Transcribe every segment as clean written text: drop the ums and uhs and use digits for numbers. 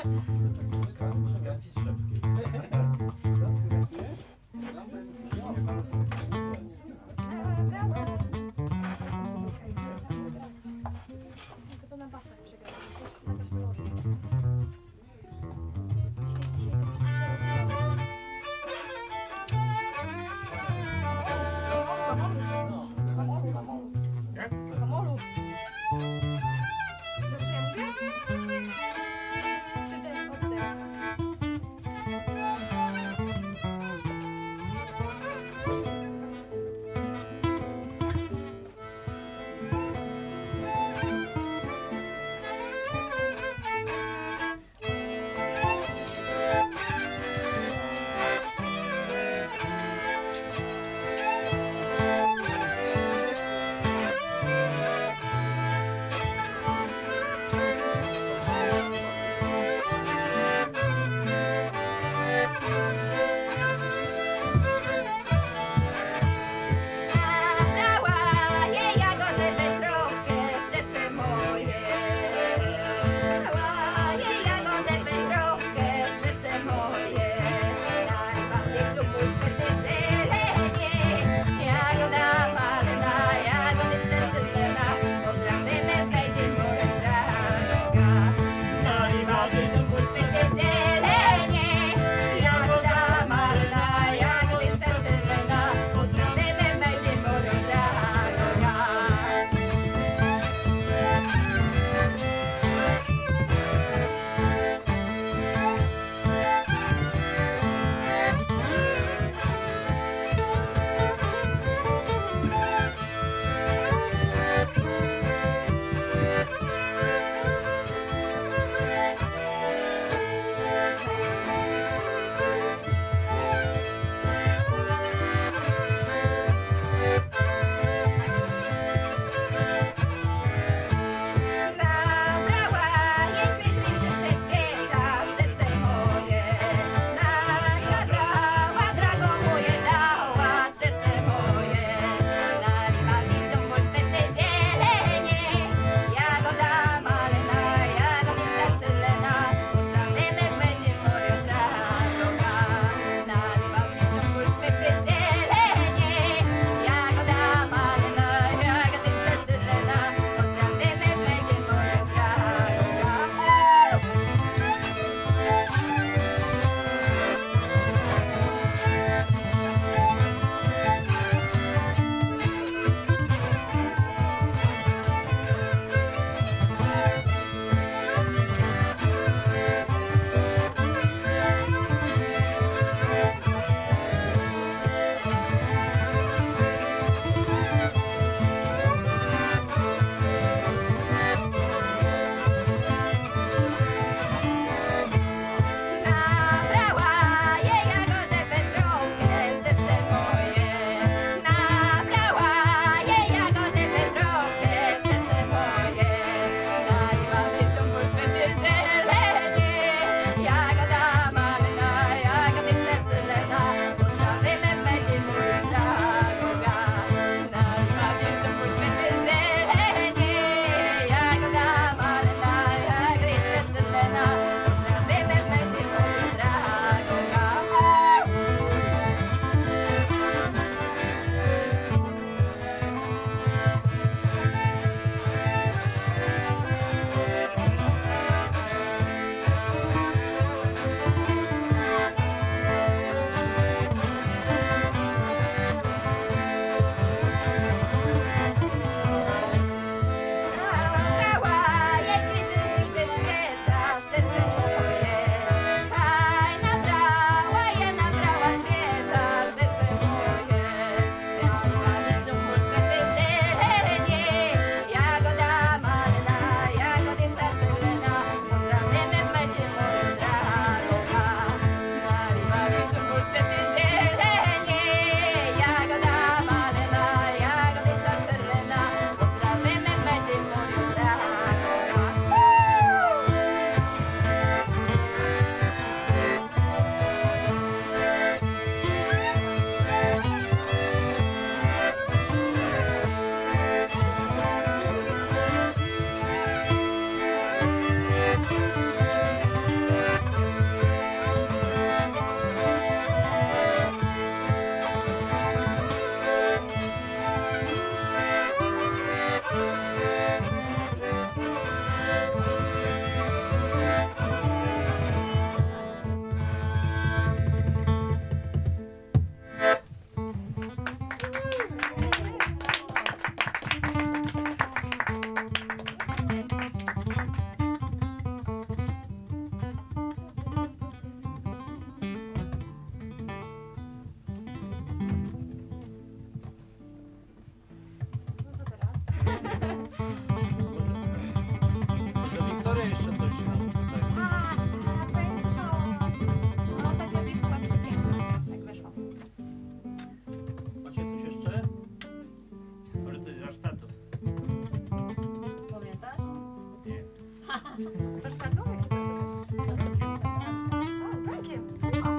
Muzykanci Strzemskiej. To na basach przegrałem. Kamolu. Dobrze ja mówię? Czy oddech? Z warsztatu? Jakim warsztatu? A, z Brankiem.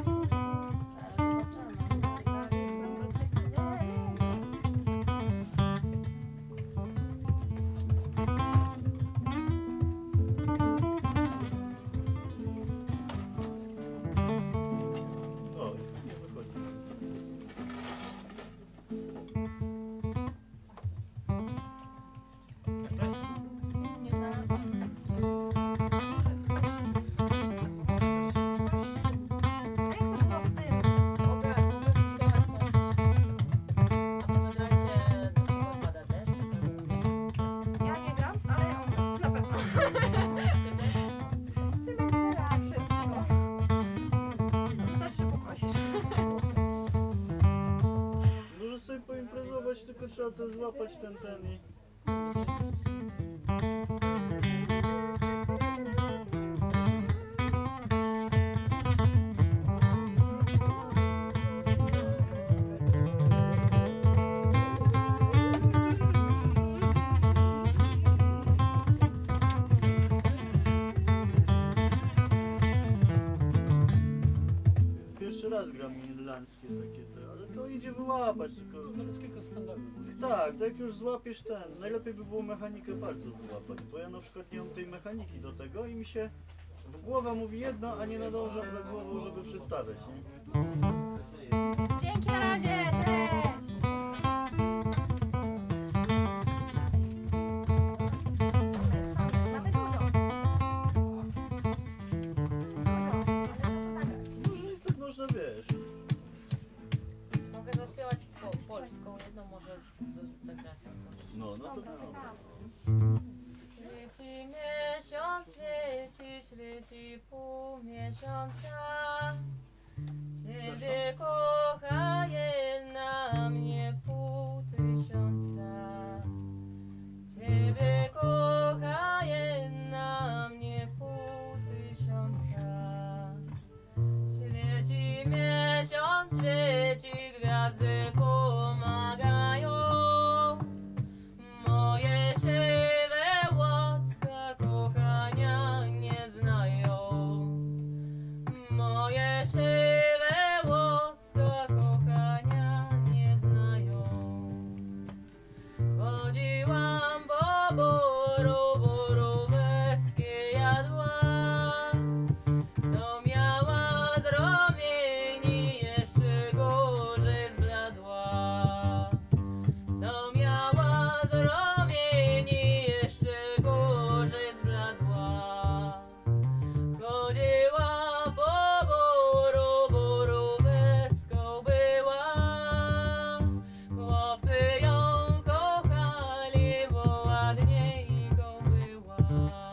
Poimprezować, tylko trzeba to złapać ten i... Pierwszy raz gram irlandzkie takie, ale to idzie wyłapać, tylko... Irlandzkiego standardu. Tak, to jak już złapiesz ten, najlepiej by było mechanikę bardzo złapać, bo ja na przykład nie mam tej mechaniki do tego i mi się w głowa mówi jedno, a nie nadążam za głową, żeby przestawiać, nie? Dzięki, na razie, cześć! Mamy dużo. Ale co zagrać? Tak można, wiesz. Mogę zaśpiewać polską, jedną może zagrać. No to Dobra, zagramy. Świeci miesiąc, świeci pół miesiąca. Ciebie kocha jedna mnie 5000. Ciebie kocha jedna mnie 5000. Świeci miesiąc, świeci gwiazdy pomagają. Moje siwe łocka kochania nie znają. Moje siwe łocka kochania nie znają. Chodziłam po boru, boróweckie jadła. Co miała z rumieni, jeszcze gorzej zbladła. Co miała z rumieni, jeszcze gorzej zbladła. Chodziła po boru, borówecką była. Chłopcy ją kochali, bo ładniejką była.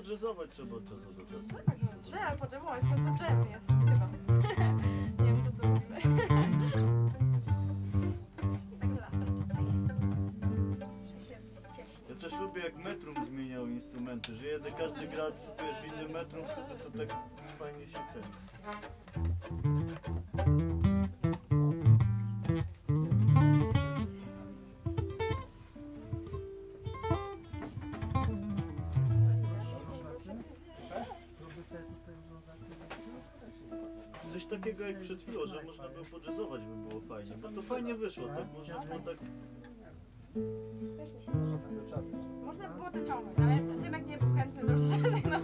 podrzezować trzeba od czasu do czasu. Trzeba potrzebować, po prostu dżem jest chyba. Nie wiem co to jest. Tak lata. Jest cieśnie. Ja też lubię jak metrum zmieniał instrumenty, że jeden każdy gra wiesz, w innym metrum, wtedy to tak fajnie się ten. Coś takiego jak przed chwilą, że można było podjazzować, by było fajnie, bo to fajnie wyszło, tak można było tak... Też mi się można by było to ciągnąć, ale Tymek nie był chętny do ruszenia, no.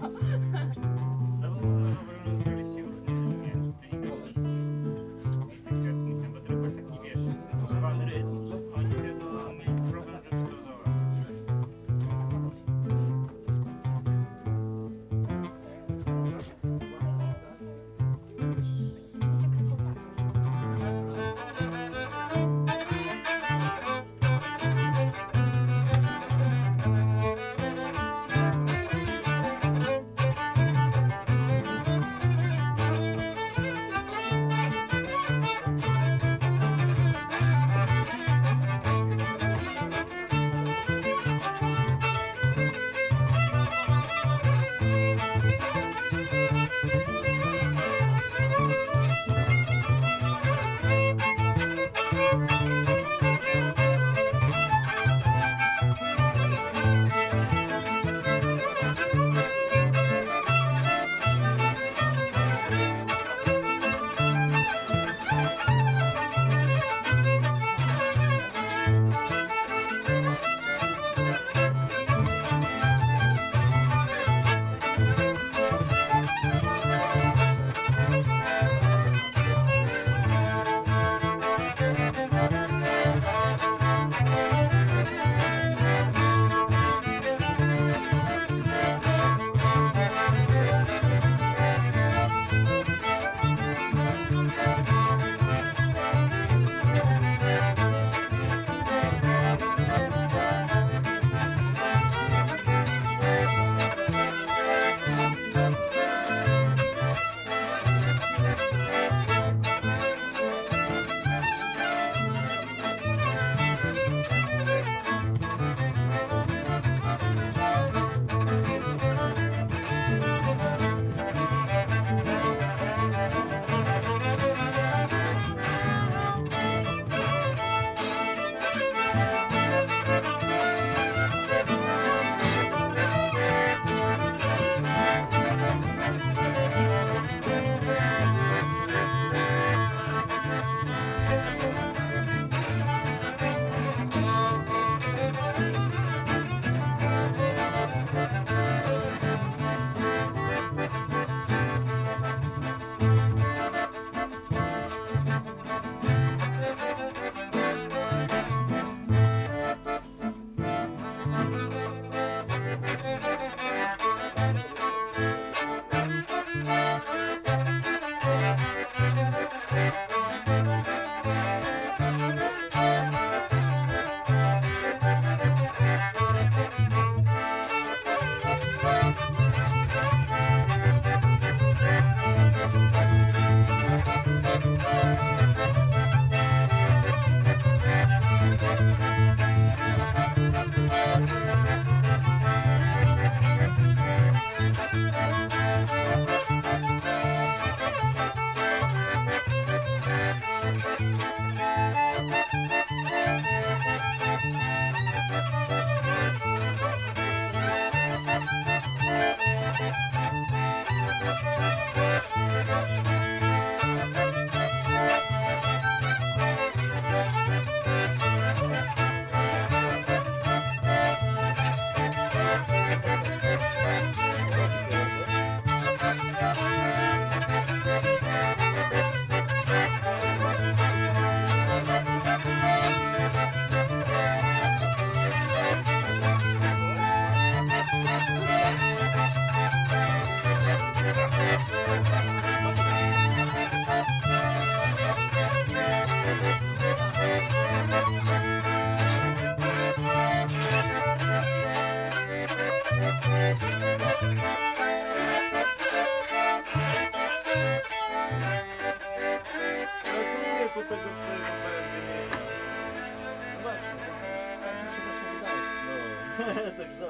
Robiliście różne nie, treningowe z technikiem, bo tylko taki wiesz, używany rytm. Oni wiedzą, mieli problem, żeby to załatwić. Thank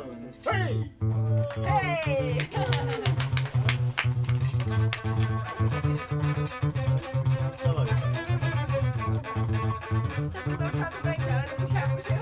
Hej! Hej! Dawaj. Jeszcze podłączona do ręki, ale to musiałam się...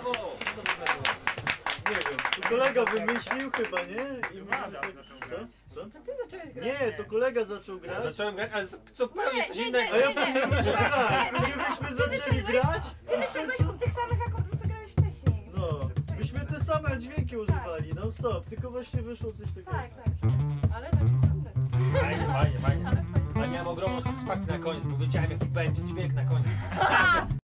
Brawo! Nie wiem, to kolega wymyślił chyba, nie? I Adam zaczął grać. Co? To ty zacząłeś grać. Nie, to kolega zaczął grać. Zacząłem grać, ale zupełnie coś innego. A ja pewnie myślę, tak, byśmy zaczęli grać. Ty wyszedłeś tych samych akordów, co grałeś wcześniej. No, byśmy te same dźwięki używali, non stop, tylko właśnie wyszło coś takiego. Tak, tak. Ale tak naprawdę. Fajnie, fajnie, fajnie. Ale miałem ogromną satysfakcję na koniec, bo wiedziałem jaki będzie dźwięk na koniec.